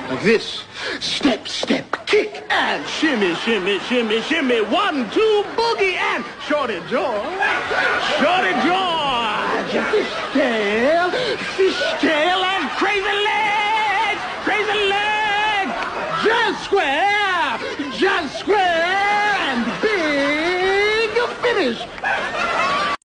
Like this. Step, step, kick, and shimmy, shimmy, shimmy, shimmy. 1, 2, boogie, and shorty jaw. Shorty jaw. Fish tail, and crazy legs. Crazy legs. Just square, and big finish.